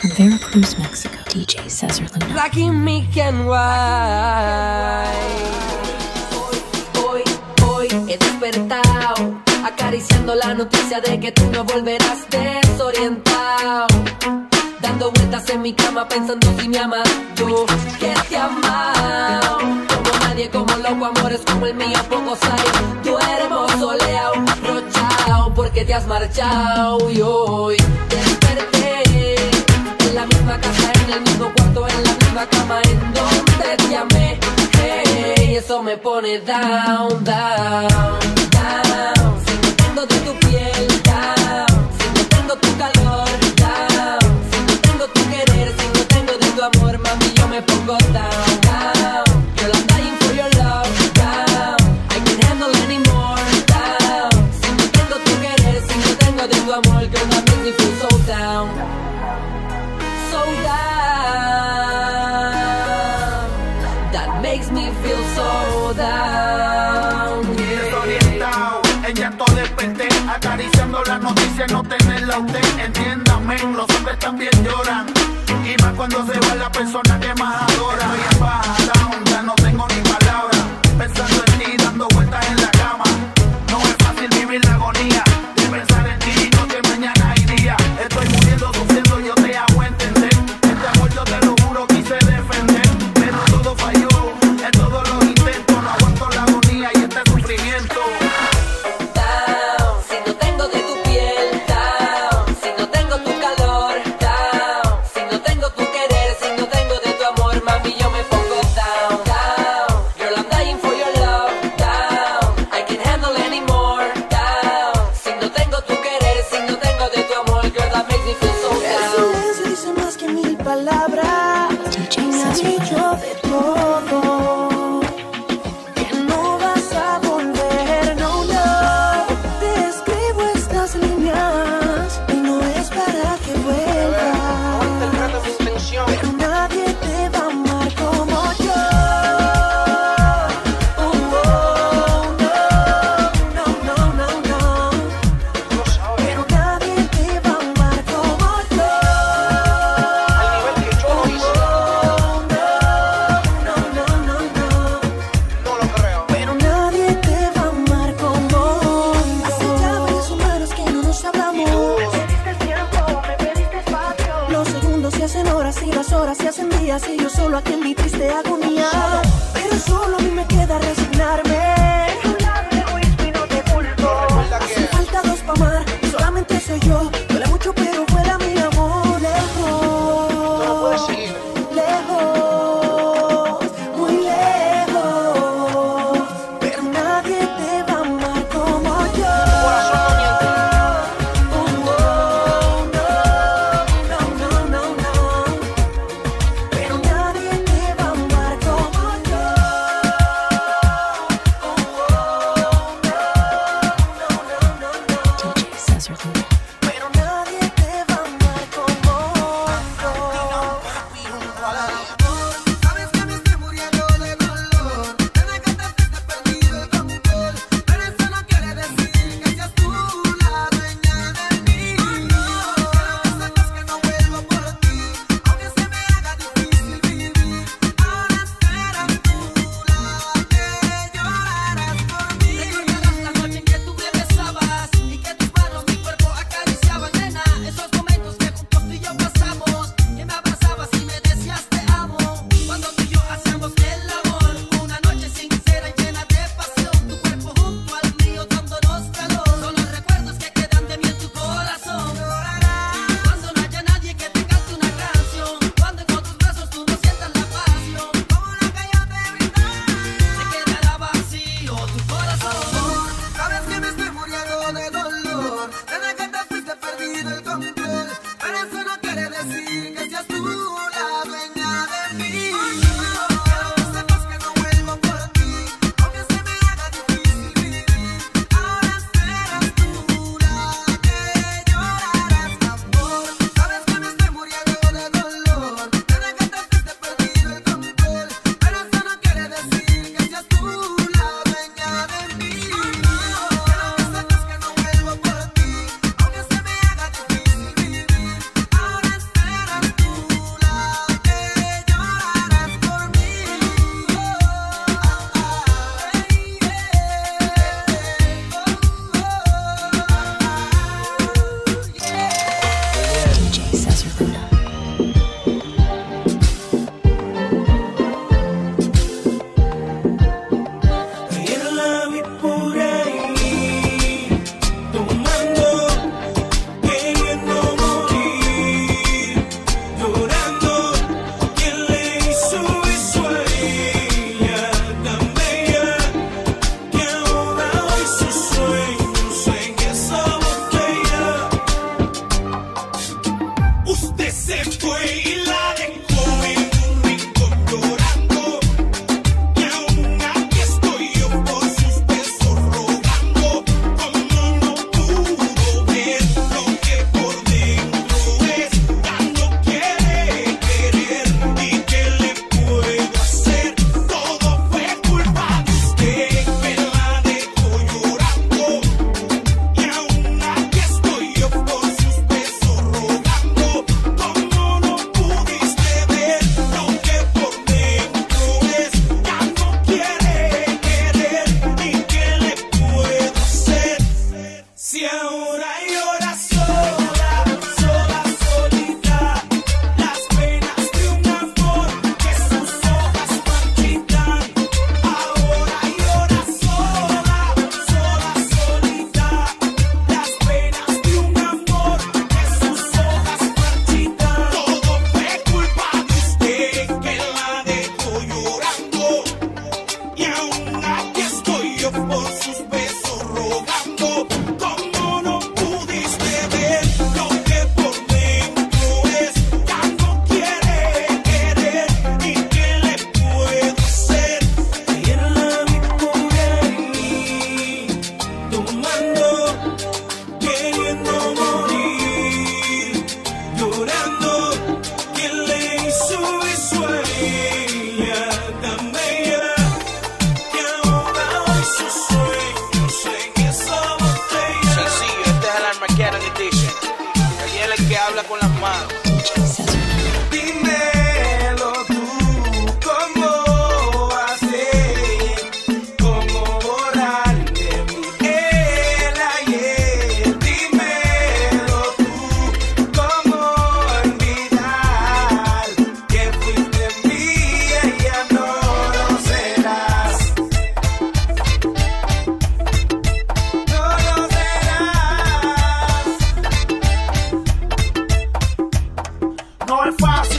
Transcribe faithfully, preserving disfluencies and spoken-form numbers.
From Veracruz, Mexico, D J Cesar Luna. Rocky me can why. Hoy, hoy, hoy he despertado, acariciando la noticia de que tú no volverás desorientado. Dando vueltas en mi cama pensando si me amas. Yo que te amado, como nadie, como loco, amores como el mío pocos hay. Duermo soleado, rochao, porque te has marchado. Y hoy desperté en la misma casa, en el mismo cuarto, en la misma cama en donde te amé. Hey, eso me pone down, down, down. Si no tengo de tu piel, down. Si no tengo tu calor, down. Si no tengo tu querer, si no tengo de tu amor, mami, yo me pongo down, down. Girl, I'm dying for your love, down. I can't handle anymore, down. Si no tengo tu querer, si no tengo de tu amor, girl, that makes me feel so down. So down, that makes me feel so down. Desorientado, en llanto desperté, acariciando la noticia, no tenerla a usted. Entiéndame, los hombres también lloran, y más cuando se va la persona que más adora. Estoy en baja, down, ya no tengo ni palabras, pensando en ti, dando vueltas en la cama. No es fácil vivir la agonía de pensar en ti, no que mañana hay día. Estoy muriendo, sufriendo, yo te hago entender. Este amor yo te lo juro, quise defender, pero todo falló, en todos los intentos. No aguanto la agonía y este sufrimiento. Down, si no tengo de tu piel, down. Si no tengo tu calor, down. Si no tengo tu querer, si no tengo de tu amor, mami, yo me pongo down, down. Girl, I'm dying for your love, down. I can't handle anymore, down. Si no tengo tu querer, si no tengo de tu amor, girl, that makes me feel so El down. silencio dice más que mil palabras. D J Me ha Cesar dicho Luna. de todo, que no vas a volver, no, no. Te escribo estas líneas y no es para que vuelvas, pero nadie te va a amar como yo. Oh, oh, no, no, no, no, no. Pero nadie te va a amar como yo. Al nivel que yo lo hice, Oh, no, no, no, no, no. no lo creo. Pero nadie te va a amar como yo. Hace ya varias semanas que no nos hablamos. Me pediste el tiempo, me pediste espacio. Los segundos se hacen horas y las horas se hacen días, y yo solo aquí en mi triste agonía. Pero solo a mí me queda resignarme. De tu lado el egoísmo y no te culpo. Recuerda Hace que- falta dos pa' amar, solamente soy yo. Duele mucho pero fuera mi amor. Lejos, Tú no puedes seguir. lejos, muy lejos, pero nadie te va a amar como yo. Corazón no miente. Oh, no, no, no, no, no, pero nadie te va a amar como yo. Oh, no, no, no, no, no. D J Cesar Luna. Pero nadie te va a amar como yo. Sabes que me estoy muriendo de dolor. Desde que te fuiste perdido el control. Pero eso no quiere decir que seas tú la dueña de mí. Quiero que sepas que no vuelvo por ti, aunque se me haga difícil vivir. Ahora serás tú la que llorarás por mí. Recordarás la noche en que tú me besabas y que tus manos mi cuerpo acariciaban, nena. Esos momentos que juntos tú y yo pasamos, que me abrazabas y me decías te amo. Cuando tú y yo hacíamos el amor, una noche sincera y llena de pasión. Tu cuerpo junto al mío dándonos calor. Son los recuerdos que quedan de mí en tu corazón. Llorarás cuando no haya nadie que te cante una canción. Cuando con tus brazos tú no sientas la pasión como la que yo te brindé. Se quedará vacío tu corazón. Sabes que me estoy muriendo de dolor. Desde que te fuiste perdido el control. Pero eso no quiere decir que seas tú la dueña de mí. Quiero que sepas que no vuelvo por ti, aunque se me haga difícil vivir. Ahora serás tú la que llorarás, amor. Sabes que me estoy muriendo de dolor. Desde que te fuiste perdido el control. Pero eso no quiere decir que seas tú la dueña de mí. Quiero que sepas que no vuelvo por ti, aunque se me haga difícil vivir. Ahora serás tú Luna. Ayer la vi por ahí, tomando, queriendo morir, llorando. ¿Quién le hizo eso a ella tan bella que ahora hoy sus sueños en esa botella? Usted se fue y la dejó en un rincón llorando. Y aún aquí estoy yo por sus besos rogando. Como no pudo ver lo que por dentro es, ya no quiere querer. ¿Y qué le puedo hacer? Todo fue culpa de usted que la dejó llorando. Y aún aquí estoy yo por sus besos rogando. Como no pudiste ver lo que por dentro es, ya no quiere querer. ¿Y qué le puedo hacer? Si ahora llora sola, sola, solita, las penas de un amor que sus hojas marchitan. Ahora llora sola, sola, solita, las penas de un amor que sus hojas marchitan. Todo fue culpa de usted que la dejó llorando. Y aún aquí estoy yo por sus besos rogando. Como no pudiste ver lo que por dentro es, ya no quiere querer. ¿Y qué le puedo hacer? Ayer la vi por ahí, tomando, queriendo morir, llorando. ¿Quién le hizo eso a ella tan bella que ahora hoy sus sueños en esa botella? Sencillo, este es el Armageddon Edition. Aquí es el que habla con las manos. D J Cesar Luna. Dímelo tú, ¿cómo hacer? ¿Cómo borrar de mí el ayer? Dímelo tú, ¿cómo olvidar que fuiste mía y ya no lo serás? No lo serás. No es fácil